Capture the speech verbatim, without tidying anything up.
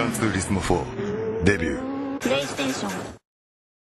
ランツーリスモフォーデビュー。 プレイステーション